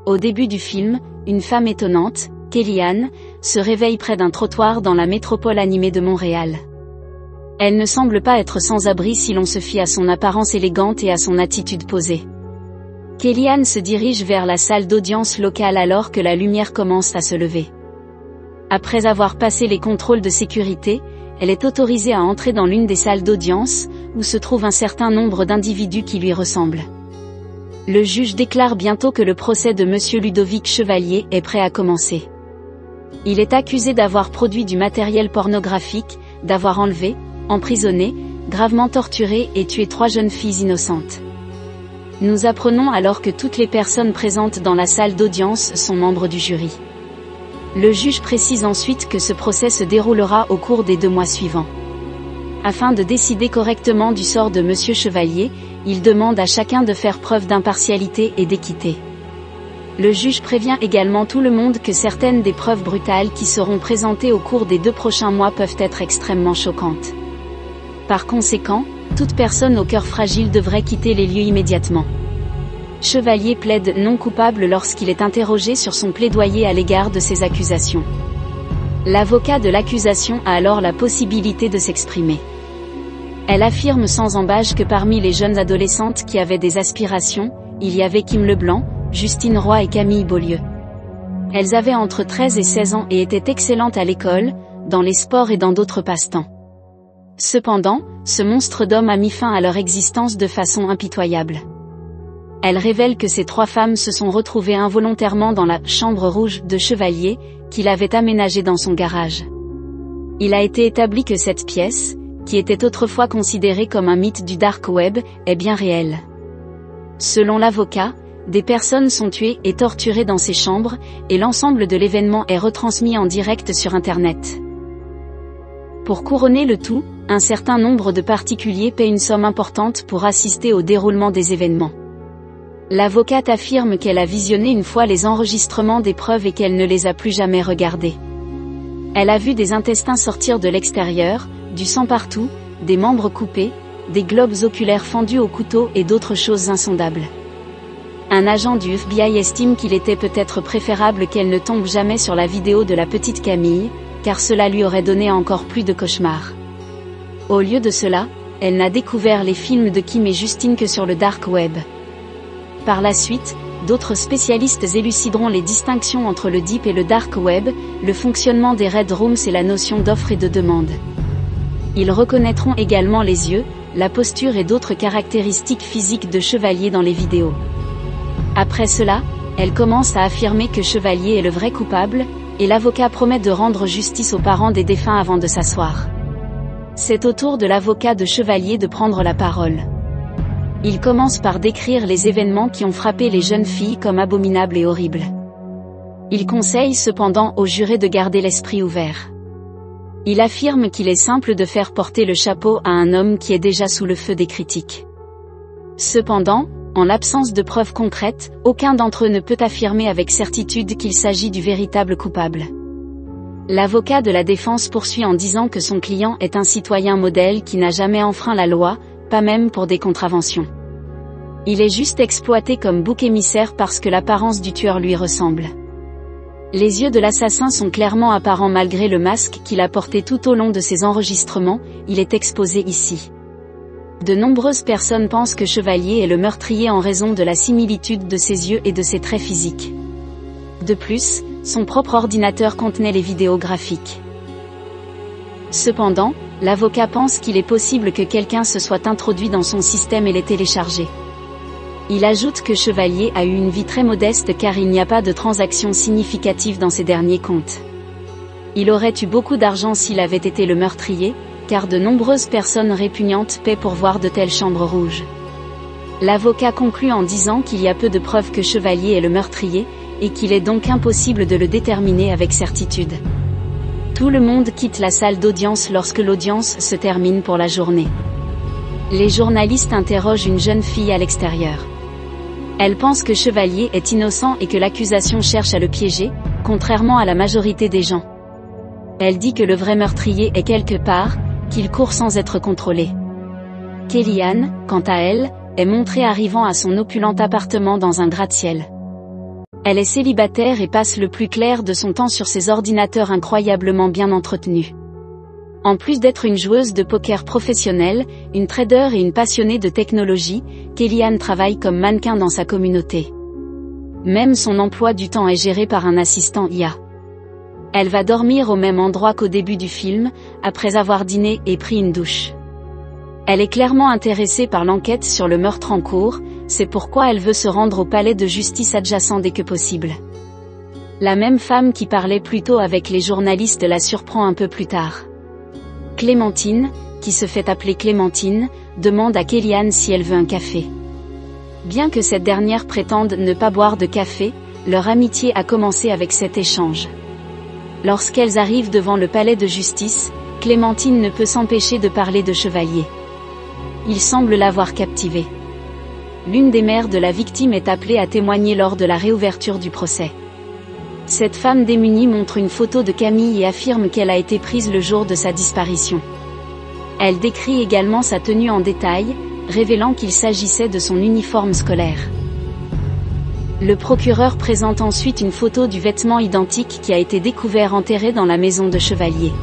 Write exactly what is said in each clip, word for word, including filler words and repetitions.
Au début du film, une femme étonnante, Kellyanne, se réveille près d'un trottoir dans la métropole animée de Montréal. Elle ne semble pas être sans abri si l'on se fie à son apparence élégante et à son attitude posée. Kellyanne se dirige vers la salle d'audience locale alors que la lumière commence à se lever. Après avoir passé les contrôles de sécurité, elle est autorisée à entrer dans l'une des salles d'audience, où se trouve un certain nombre d'individus qui lui ressemblent. Le juge déclare bientôt que le procès de Monsieur Ludovic Chevalier est prêt à commencer. Il est accusé d'avoir produit du matériel pornographique, d'avoir enlevé, emprisonné, gravement torturé et tué trois jeunes filles innocentes. Nous apprenons alors que toutes les personnes présentes dans la salle d'audience sont membres du jury. Le juge précise ensuite que ce procès se déroulera au cours des deux mois suivants. Afin de décider correctement du sort de Monsieur Chevalier, il demande à chacun de faire preuve d'impartialité et d'équité. Le juge prévient également tout le monde que certaines des preuves brutales qui seront présentées au cours des deux prochains mois peuvent être extrêmement choquantes. Par conséquent, toute personne au cœur fragile devrait quitter les lieux immédiatement. Chevalier plaide non coupable lorsqu'il est interrogé sur son plaidoyer à l'égard de ces accusations. L'avocat de l'accusation a alors la possibilité de s'exprimer. Elle affirme sans embâche que parmi les jeunes adolescentes qui avaient des aspirations, il y avait Kim Leblanc, Justine Roy et Camille Beaulieu. Elles avaient entre treize et seize ans et étaient excellentes à l'école, dans les sports et dans d'autres passe-temps. Cependant, ce monstre d'homme a mis fin à leur existence de façon impitoyable. Elle révèle que ces trois femmes se sont retrouvées involontairement dans la « chambre rouge » de Chevalier, qu'il avait aménagée dans son garage. Il a été établi que cette pièce, qui était autrefois considérée comme un mythe du dark web, est bien réelle. Selon l'avocat, des personnes sont tuées et torturées dans ces chambres, et l'ensemble de l'événement est retransmis en direct sur Internet. Pour couronner le tout, un certain nombre de particuliers paient une somme importante pour assister au déroulement des événements. L'avocate affirme qu'elle a visionné une fois les enregistrements des preuves et qu'elle ne les a plus jamais regardés. Elle a vu des intestins sortir de l'extérieur, du sang partout, des membres coupés, des globes oculaires fendus au couteau et d'autres choses insondables. Un agent du F B I estime qu'il était peut-être préférable qu'elle ne tombe jamais sur la vidéo de la petite Camille, car cela lui aurait donné encore plus de cauchemars. Au lieu de cela, elle n'a découvert les films de Kim et Justine que sur le dark web. Par la suite, d'autres spécialistes élucideront les distinctions entre le deep et le dark web, le fonctionnement des red rooms et la notion d'offre et de demande. Ils reconnaîtront également les yeux, la posture et d'autres caractéristiques physiques de Chevalier dans les vidéos. Après cela, elle commence à affirmer que Chevalier est le vrai coupable, et l'avocat promet de rendre justice aux parents des défunts avant de s'asseoir. C'est au tour de l'avocat de Chevalier de prendre la parole. Il commence par décrire les événements qui ont frappé les jeunes filles comme abominables et horribles. Il conseille cependant aux jurés de garder l'esprit ouvert. Il affirme qu'il est simple de faire porter le chapeau à un homme qui est déjà sous le feu des critiques. Cependant, en l'absence de preuves concrètes, aucun d'entre eux ne peut affirmer avec certitude qu'il s'agit du véritable coupable. L'avocat de la défense poursuit en disant que son client est un citoyen modèle qui n'a jamais enfreint la loi, pas même pour des contraventions. Il est juste exploité comme bouc émissaire parce que l'apparence du tueur lui ressemble. Les yeux de l'assassin sont clairement apparents malgré le masque qu'il a porté tout au long de ses enregistrements, il est exposé ici. De nombreuses personnes pensent que Chevalier est le meurtrier en raison de la similitude de ses yeux et de ses traits physiques. De plus, son propre ordinateur contenait les vidéos graphiques. Cependant, l'avocat pense qu'il est possible que quelqu'un se soit introduit dans son système et l'ait téléchargé. Il ajoute que Chevalier a eu une vie très modeste car il n'y a pas de transactions significatives dans ses derniers comptes. Il aurait eu beaucoup d'argent s'il avait été le meurtrier, car de nombreuses personnes répugnantes paient pour voir de telles chambres rouges. L'avocat conclut en disant qu'il y a peu de preuves que Chevalier est le meurtrier, et qu'il est donc impossible de le déterminer avec certitude. Tout le monde quitte la salle d'audience lorsque l'audience se termine pour la journée. Les journalistes interrogent une jeune fille à l'extérieur. Elle pense que Chevalier est innocent et que l'accusation cherche à le piéger, contrairement à la majorité des gens. Elle dit que le vrai meurtrier est quelque part, qu'il court sans être contrôlé. Kellyanne, quant à elle, est montrée arrivant à son opulent appartement dans un gratte-ciel. Elle est célibataire et passe le plus clair de son temps sur ses ordinateurs incroyablement bien entretenus. En plus d'être une joueuse de poker professionnelle, une trader et une passionnée de technologie, Kellyanne travaille comme mannequin dans sa communauté. Même son emploi du temps est géré par un assistant I A. Elle va dormir au même endroit qu'au début du film, après avoir dîné et pris une douche. Elle est clairement intéressée par l'enquête sur le meurtre en cours, c'est pourquoi elle veut se rendre au palais de justice adjacent dès que possible. La même femme qui parlait plus tôt avec les journalistes la surprend un peu plus tard. Clémentine, qui se fait appeler Clémentine, demande à Kellyanne si elle veut un café. Bien que cette dernière prétende ne pas boire de café, leur amitié a commencé avec cet échange. Lorsqu'elles arrivent devant le palais de justice, Clémentine ne peut s'empêcher de parler de Chevalier. Il semble l'avoir captivée. L'une des mères de la victime est appelée à témoigner lors de la réouverture du procès. Cette femme démunie montre une photo de Camille et affirme qu'elle a été prise le jour de sa disparition. Elle décrit également sa tenue en détail, révélant qu'il s'agissait de son uniforme scolaire. Le procureur présente ensuite une photo du vêtement identique qui a été découvert enterré dans la maison de Chevalier.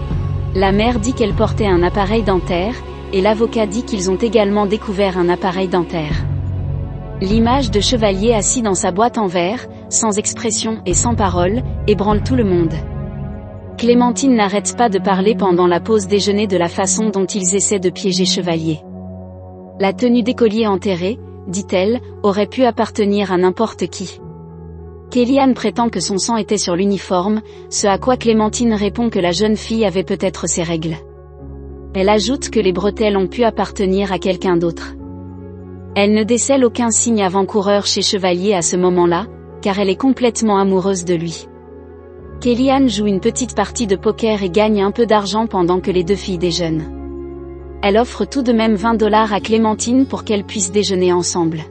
La mère dit qu'elle portait un appareil dentaire, et l'avocat dit qu'ils ont également découvert un appareil dentaire. L'image de Chevalier assis dans sa boîte en verre, sans expression et sans parole, ébranle tout le monde. Clémentine n'arrête pas de parler pendant la pause déjeuner de la façon dont ils essaient de piéger Chevalier. La tenue d'écolier enterrée, dit-elle, aurait pu appartenir à n'importe qui. Kellyanne prétend que son sang était sur l'uniforme, ce à quoi Clémentine répond que la jeune fille avait peut-être ses règles. Elle ajoute que les bretelles ont pu appartenir à quelqu'un d'autre. Elle ne décèle aucun signe avant-coureur chez Chevalier à ce moment-là, car elle est complètement amoureuse de lui. Kellyanne joue une petite partie de poker et gagne un peu d'argent pendant que les deux filles déjeunent. Elle offre tout de même vingt dollars à Clémentine pour qu'elles puissent déjeuner ensemble.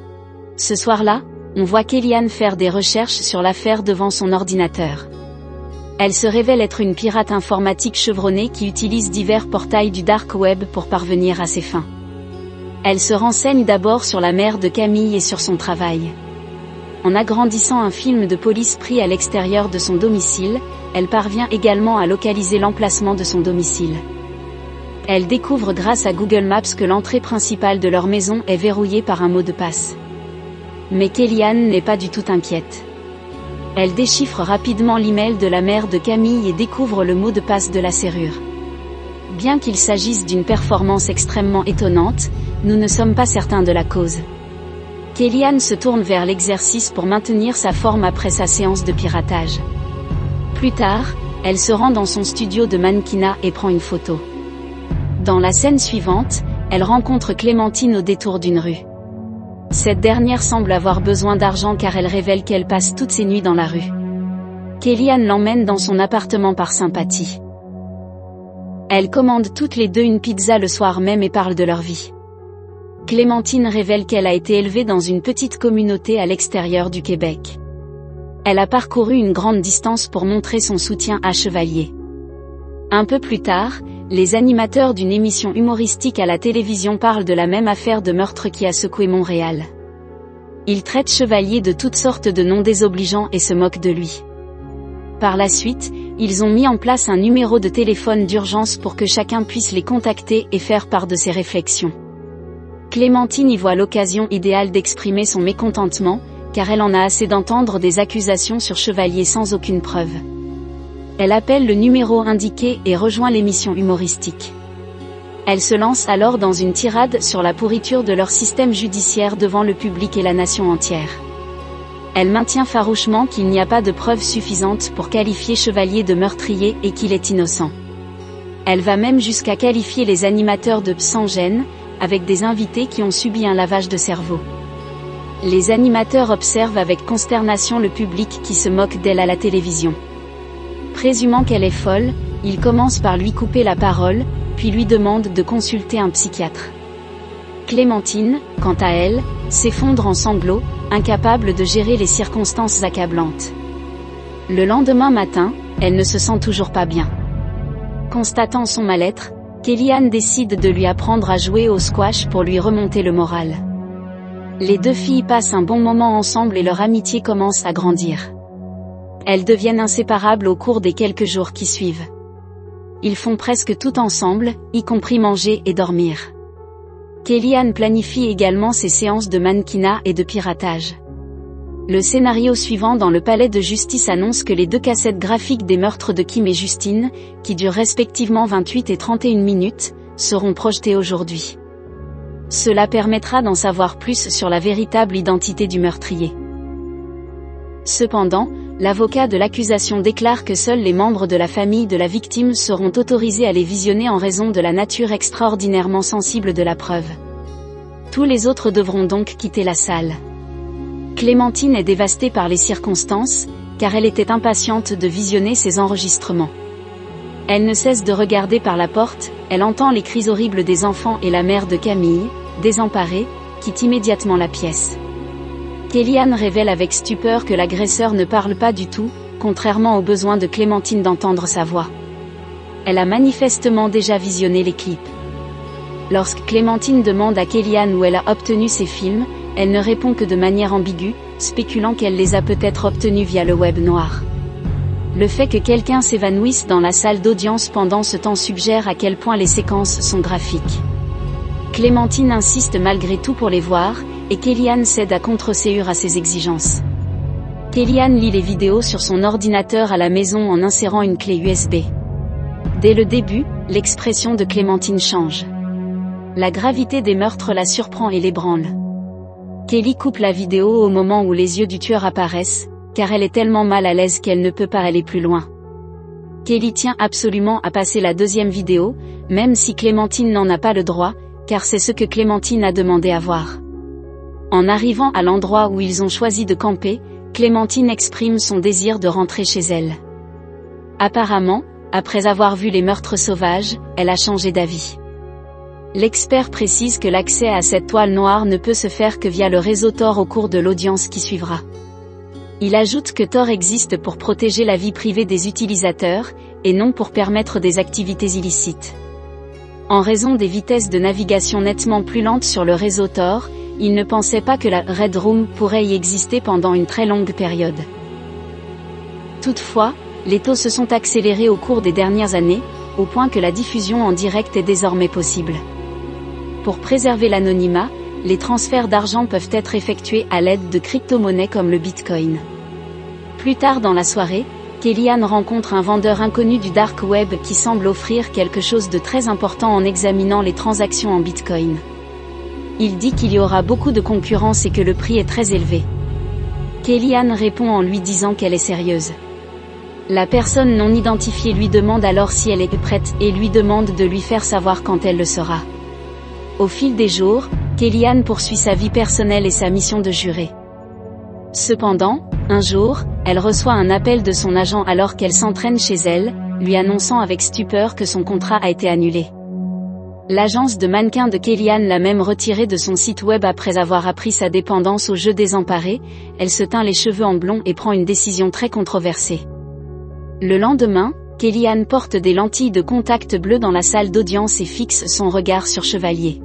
Ce soir-là, on voit Kellyanne faire des recherches sur l'affaire devant son ordinateur. Elle se révèle être une pirate informatique chevronnée qui utilise divers portails du dark web pour parvenir à ses fins. Elle se renseigne d'abord sur la mère de Camille et sur son travail. En agrandissant un film de police pris à l'extérieur de son domicile, elle parvient également à localiser l'emplacement de son domicile. Elle découvre grâce à Google Maps que l'entrée principale de leur maison est verrouillée par un mot de passe. Mais Kellyanne n'est pas du tout inquiète. Elle déchiffre rapidement l'email de la mère de Camille et découvre le mot de passe de la serrure. Bien qu'il s'agisse d'une performance extrêmement étonnante, nous ne sommes pas certains de la cause. Kellyanne se tourne vers l'exercice pour maintenir sa forme après sa séance de piratage. Plus tard, elle se rend dans son studio de mannequinat et prend une photo. Dans la scène suivante, elle rencontre Clémentine au détour d'une rue. Cette dernière semble avoir besoin d'argent car elle révèle qu'elle passe toutes ses nuits dans la rue. Kellyanne l'emmène dans son appartement par sympathie. Elles commandent toutes les deux une pizza le soir même et parlent de leur vie. Clémentine révèle qu'elle a été élevée dans une petite communauté à l'extérieur du Québec. Elle a parcouru une grande distance pour montrer son soutien à Chevalier. Un peu plus tard, les animateurs d'une émission humoristique à la télévision parlent de la même affaire de meurtre qui a secoué Montréal. Ils traitent Chevalier de toutes sortes de noms désobligeants et se moquent de lui. Par la suite, ils ont mis en place un numéro de téléphone d'urgence pour que chacun puisse les contacter et faire part de ses réflexions. Clémentine y voit l'occasion idéale d'exprimer son mécontentement, car elle en a assez d'entendre des accusations sur Chevalier sans aucune preuve. Elle appelle le numéro indiqué et rejoint l'émission humoristique. Elle se lance alors dans une tirade sur la pourriture de leur système judiciaire devant le public et la nation entière. Elle maintient farouchement qu'il n'y a pas de preuves suffisantes pour qualifier Chevalier de meurtrier et qu'il est innocent. Elle va même jusqu'à qualifier les animateurs de sans-gêne, avec des invités qui ont subi un lavage de cerveau. Les animateurs observent avec consternation le public qui se moque d'elle à la télévision. Présumant qu'elle est folle, ils commencent par lui couper la parole, puis lui demandent de consulter un psychiatre. Clémentine, quant à elle, s'effondre en sanglots, incapable de gérer les circonstances accablantes. Le lendemain matin, elle ne se sent toujours pas bien. Constatant son mal-être, Kellyanne décide de lui apprendre à jouer au squash pour lui remonter le moral. Les deux filles passent un bon moment ensemble et leur amitié commence à grandir. Elles deviennent inséparables au cours des quelques jours qui suivent. Ils font presque tout ensemble, y compris manger et dormir. Kellyanne planifie également ses séances de mannequinat et de piratage. Le scénario suivant dans le palais de justice annonce que les deux cassettes graphiques des meurtres de Kim et Justine, qui durent respectivement vingt-huit et trente et une minutes, seront projetées aujourd'hui. Cela permettra d'en savoir plus sur la véritable identité du meurtrier. Cependant, l'avocat de l'accusation déclare que seuls les membres de la famille de la victime seront autorisés à les visionner en raison de la nature extraordinairement sensible de la preuve. Tous les autres devront donc quitter la salle. Clémentine est dévastée par les circonstances, car elle était impatiente de visionner ces enregistrements. Elle ne cesse de regarder par la porte, elle entend les cris horribles des enfants et la mère de Camille, désemparée, quitte immédiatement la pièce. Kellyanne révèle avec stupeur que l'agresseur ne parle pas du tout, contrairement au besoin de Clémentine d'entendre sa voix. Elle a manifestement déjà visionné les clips. Lorsque Clémentine demande à Kellyanne où elle a obtenu ces films, elle ne répond que de manière ambiguë, spéculant qu'elle les a peut-être obtenus via le web noir. Le fait que quelqu'un s'évanouisse dans la salle d'audience pendant ce temps suggère à quel point les séquences sont graphiques. Clémentine insiste malgré tout pour les voir, et Kellyanne cède à contre-séure à ses exigences. Kellyanne lit les vidéos sur son ordinateur à la maison en insérant une clé U S B. Dès le début, l'expression de Clémentine change. La gravité des meurtres la surprend et l'ébranle. Kelly coupe la vidéo au moment où les yeux du tueur apparaissent, car elle est tellement mal à l'aise qu'elle ne peut pas aller plus loin. Kelly tient absolument à passer la deuxième vidéo, même si Clémentine n'en a pas le droit, car c'est ce que Clémentine a demandé à voir. En arrivant à l'endroit où ils ont choisi de camper, Clémentine exprime son désir de rentrer chez elle. Apparemment, après avoir vu les meurtres sauvages, elle a changé d'avis. L'expert précise que l'accès à cette toile noire ne peut se faire que via le réseau Tor au cours de l'audience qui suivra. Il ajoute que Tor existe pour protéger la vie privée des utilisateurs, et non pour permettre des activités illicites. En raison des vitesses de navigation nettement plus lentes sur le réseau Tor, il ne pensait pas que la Red Room pourrait y exister pendant une très longue période. Toutefois, les taux se sont accélérés au cours des dernières années, au point que la diffusion en direct est désormais possible. Pour préserver l'anonymat, les transferts d'argent peuvent être effectués à l'aide de crypto-monnaies comme le Bitcoin. Plus tard dans la soirée, Kellyanne rencontre un vendeur inconnu du dark web qui semble offrir quelque chose de très important en examinant les transactions en Bitcoin. Il dit qu'il y aura beaucoup de concurrence et que le prix est très élevé. Kellyanne répond en lui disant qu'elle est sérieuse. La personne non identifiée lui demande alors si elle est prête et lui demande de lui faire savoir quand elle le sera. Au fil des jours, Kellyanne poursuit sa vie personnelle et sa mission de juré. Cependant, un jour, elle reçoit un appel de son agent alors qu'elle s'entraîne chez elle, lui annonçant avec stupeur que son contrat a été annulé. L'agence de mannequins de Kellyanne l'a même retirée de son site web après avoir appris sa dépendance au jeu désemparé. Elle se teint les cheveux en blond et prend une décision très controversée. Le lendemain, Kellyanne porte des lentilles de contact bleu dans la salle d'audience et fixe son regard sur Chevalier.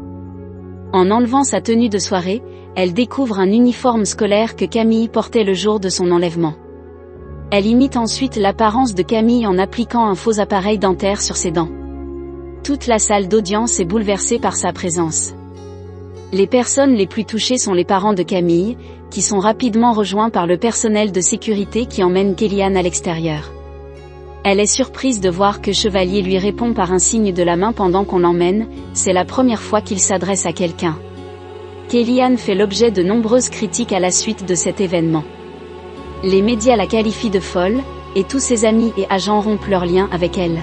En enlevant sa tenue de soirée, elle découvre un uniforme scolaire que Camille portait le jour de son enlèvement. Elle imite ensuite l'apparence de Camille en appliquant un faux appareil dentaire sur ses dents. Toute la salle d'audience est bouleversée par sa présence. Les personnes les plus touchées sont les parents de Camille, qui sont rapidement rejoints par le personnel de sécurité qui emmène Kellyanne à l'extérieur. Elle est surprise de voir que Chevalier lui répond par un signe de la main pendant qu'on l'emmène, c'est la première fois qu'il s'adresse à quelqu'un. Kellyanne fait l'objet de nombreuses critiques à la suite de cet événement. Les médias la qualifient de folle, et tous ses amis et agents rompent leur lien avec elle.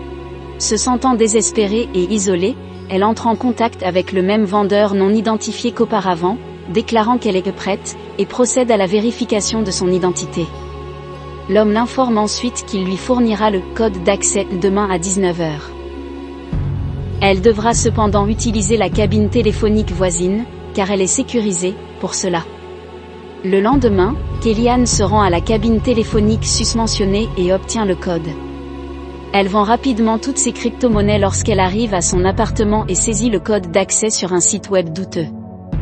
Se sentant désespérée et isolée, elle entre en contact avec le même vendeur non identifié qu'auparavant, déclarant qu'elle est prête, et procède à la vérification de son identité. L'homme l'informe ensuite qu'il lui fournira le code d'accès demain à dix-neuf heures. Elle devra cependant utiliser la cabine téléphonique voisine, car elle est sécurisée, pour cela. Le lendemain, Kellyanne se rend à la cabine téléphonique susmentionnée et obtient le code. Elle vend rapidement toutes ses crypto-monnaies lorsqu'elle arrive à son appartement et saisit le code d'accès sur un site web douteux.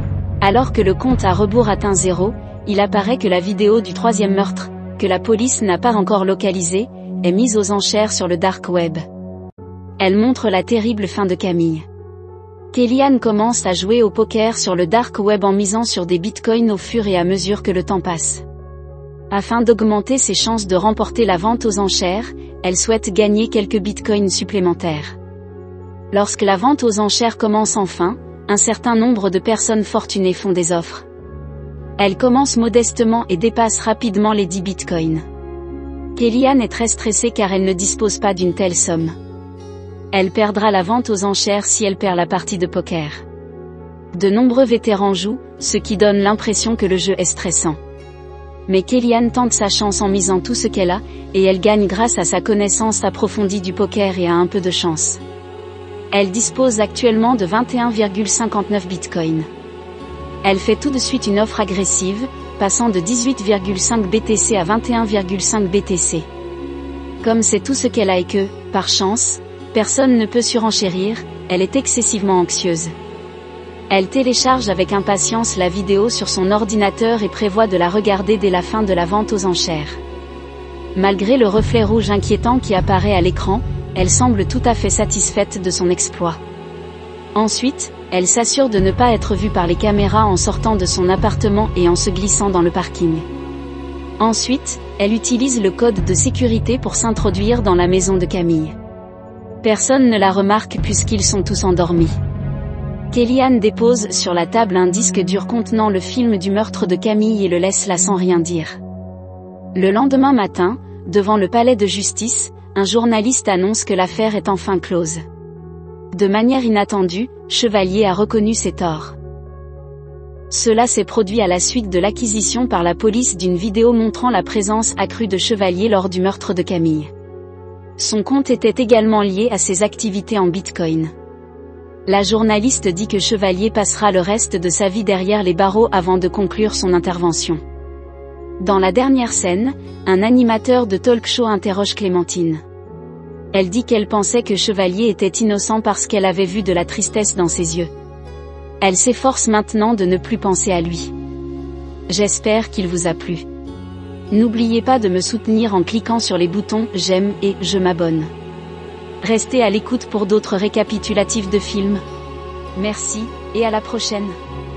Alors que le compte à rebours atteint zéro, il apparaît que la vidéo du troisième meurtre, que la police n'a pas encore localisée, est mise aux enchères sur le dark web. Elle montre la terrible fin de Camille. Kellyanne commence à jouer au poker sur le dark web en misant sur des bitcoins au fur et à mesure que le temps passe. Afin d'augmenter ses chances de remporter la vente aux enchères, elle souhaite gagner quelques bitcoins supplémentaires. Lorsque la vente aux enchères commence enfin, un certain nombre de personnes fortunées font des offres. Elle commence modestement et dépasse rapidement les dix bitcoins. Kellyanne est très stressée car elle ne dispose pas d'une telle somme. Elle perdra la vente aux enchères si elle perd la partie de poker. De nombreux vétérans jouent, ce qui donne l'impression que le jeu est stressant. Mais Kellyanne tente sa chance en misant tout ce qu'elle a, et elle gagne grâce à sa connaissance approfondie du poker et à un peu de chance. Elle dispose actuellement de vingt et un virgule cinquante-neuf bitcoins. Elle fait tout de suite une offre agressive, passant de dix-huit virgule cinq B T C à vingt et un virgule cinq B T C. Comme c'est tout ce qu'elle a et que, par chance, personne ne peut surenchérir, elle est excessivement anxieuse. Elle télécharge avec impatience la vidéo sur son ordinateur et prévoit de la regarder dès la fin de la vente aux enchères. Malgré le reflet rouge inquiétant qui apparaît à l'écran, elle semble tout à fait satisfaite de son exploit. Ensuite, elle s'assure de ne pas être vue par les caméras en sortant de son appartement et en se glissant dans le parking. Ensuite, elle utilise le code de sécurité pour s'introduire dans la maison de Camille. Personne ne la remarque puisqu'ils sont tous endormis. Kellyanne dépose sur la table un disque dur contenant le film du meurtre de Camille et le laisse là sans rien dire. Le lendemain matin, devant le palais de justice, un journaliste annonce que l'affaire est enfin close. De manière inattendue, Chevalier a reconnu ses torts. Cela s'est produit à la suite de l'acquisition par la police d'une vidéo montrant la présence accrue de Chevalier lors du meurtre de Camille. Son compte était également lié à ses activités en Bitcoin. La journaliste dit que Chevalier passera le reste de sa vie derrière les barreaux avant de conclure son intervention. Dans la dernière scène, un animateur de talk-show interroge Clémentine. Elle dit qu'elle pensait que Chevalier était innocent parce qu'elle avait vu de la tristesse dans ses yeux. Elle s'efforce maintenant de ne plus penser à lui. J'espère qu'il vous a plu. N'oubliez pas de me soutenir en cliquant sur les boutons « J'aime » et « Je m'abonne ». Restez à l'écoute pour d'autres récapitulatifs de films. Merci, et à la prochaine.